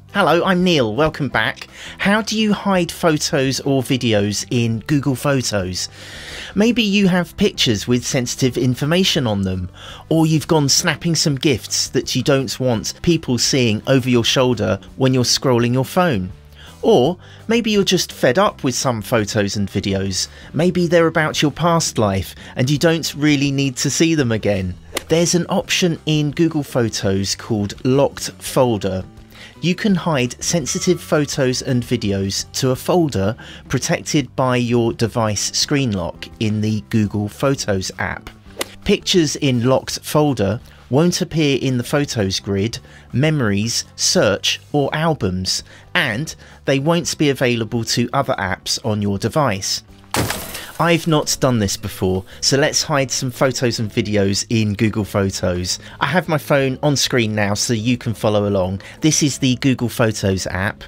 Hello, I'm Neil, welcome back. How do you hide photos or videos in Google Photos? Maybe you have pictures with sensitive information on them, or you've gone snapping some gifts that you don't want people seeing over your shoulder when you're scrolling your phone. Or maybe you're just fed up with some photos and videos. Maybe they're about your past life and you don't really need to see them again. There's an option in Google Photos called Locked Folder. You can hide sensitive photos and videos to a folder protected by your device screen lock in the Google Photos app. Pictures in Locked Folder won't appear in the Photos grid, Memories, Search or Albums, and they won't be available to other apps on your device. I've not done this before, so let's hide some photos and videos in Google Photos. I have my phone on screen now so you can follow along. This is the Google Photos app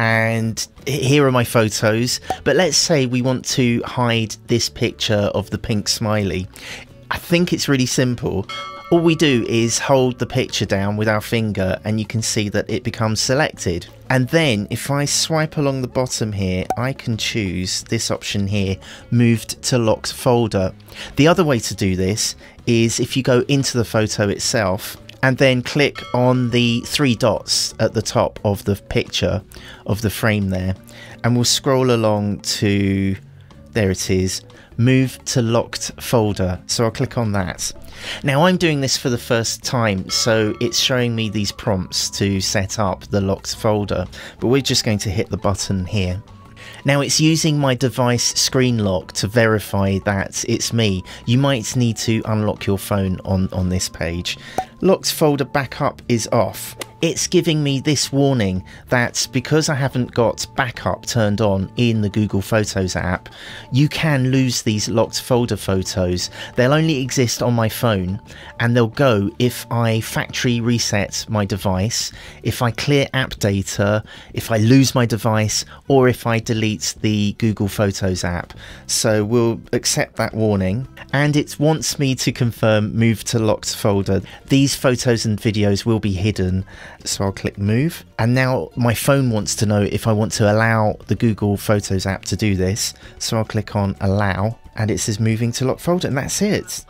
and here are my photos, but let's say we want to hide this picture of the pink smiley. I think it's really simple. All we do is hold the picture down with our finger and you can see that it becomes selected. And then if I swipe along the bottom here, I can choose this option here, moved to locked folder. The other way to do this is if you go into the photo itself and then click on the three dots at the top of the picture of the frame there, and we'll scroll along to, there it is, move to locked folder. So I'll click on that. Now I'm doing this for the first time, so it's showing me these prompts to set up the locked folder, but we're just going to hit the button here. Now it's using my device screen lock to verify that it's me. You might need to unlock your phone on this page. Locked folder backup is off. It's giving me this warning that because I haven't got backup turned on in the Google Photos app, you can lose these locked folder photos. They'll only exist on my phone and they'll go if I factory reset my device, if I clear app data, if I lose my device, or if I delete the Google Photos app. So we'll accept that warning, and it wants me to confirm move to locked folder. These photos and videos will be hidden. So I'll click move, and now my phone wants to know if I want to allow the Google Photos app to do this. So I'll click on allow and it says moving to locked folder, and that's it.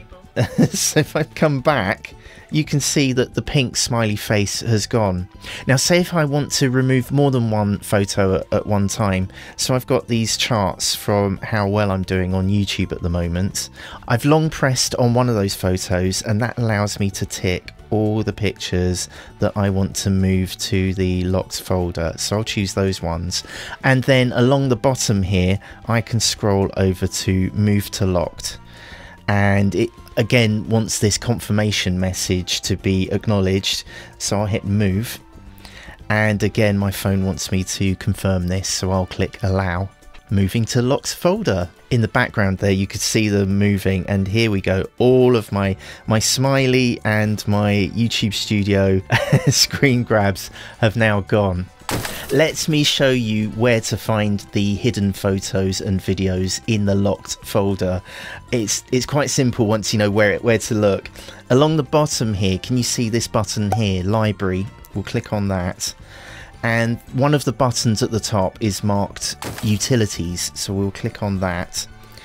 So if I come back, you can see that the pink smiley face has gone. Now say if I want to remove more than one photo at one time, so I've got these charts from how well I'm doing on YouTube at the moment. I've long pressed on one of those photos and that allows me to tick all the pictures that I want to move to the locked folder, so I'll choose those ones, and then along the bottom here I can scroll over to move to locked, and it again wants this confirmation message to be acknowledged, so I'll hit move, and again my phone wants me to confirm this, so I'll click allow. Moving to locked folder. In the background there you could see them moving, and here we go, all of my smiley and my YouTube Studio screen grabs have now gone. Let me show you where to find the hidden photos and videos in the locked folder. It's quite simple once you know where to look. Along the bottom here, can you see this button here, library? We'll click on that. And one of the buttons at the top is marked utilities, so we'll click on that.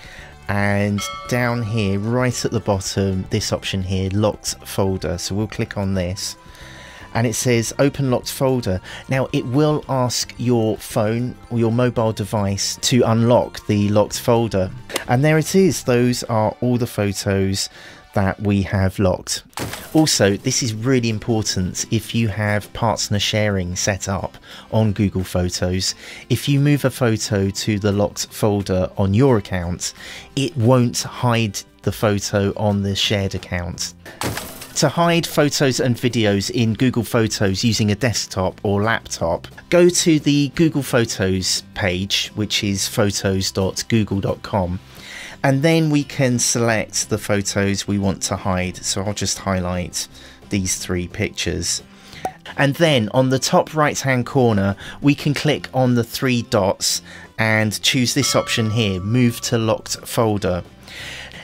And down here right at the bottom, this option here, locked folder, so we'll click on this, and it says open locked folder. Now it will ask your phone or your mobile device to unlock the locked folder, and there it is. Those are all the photos that we have locked. Also, this is really important if you have partner sharing set up on Google Photos. If you move a photo to the locked folder on your account, it won't hide the photo on the shared account. To hide photos and videos in Google Photos using a desktop or laptop, go to the Google Photos page, which is photos.google.com. And then we can select the photos we want to hide. So I'll just highlight these three pictures. And then on the top right hand corner, we can click on the three dots and choose this option here, move to locked folder.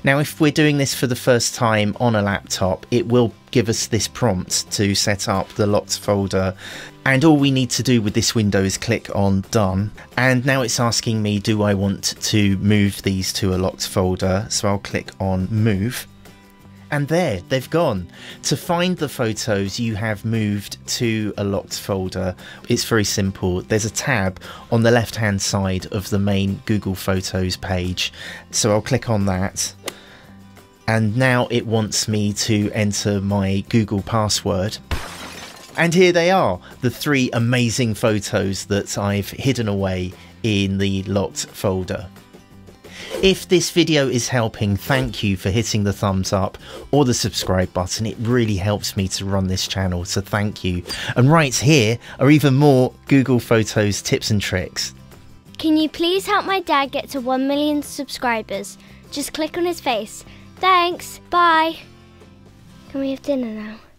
Now, if we're doing this for the first time on a laptop, it will give us this prompt to set up the locked folder. And all we need to do with this window is click on Done. And now it's asking me, do I want to move these to a locked folder? So I'll click on Move. And there, they've gone. To find the photos you have moved to a locked folder, it's very simple. There's a tab on the left-hand side of the main Google Photos page. So I'll click on that. And now it wants me to enter my Google password. And here they are, the 3 amazing photos that I've hidden away in the locked folder. If this video is helping, thank you for hitting the thumbs up or the subscribe button. It really helps me to run this channel, so thank you. And right here are even more Google Photos tips and tricks. Can you please help my dad get to 1 million subscribers? Just click on his face. Thanks, bye. Can we have dinner now?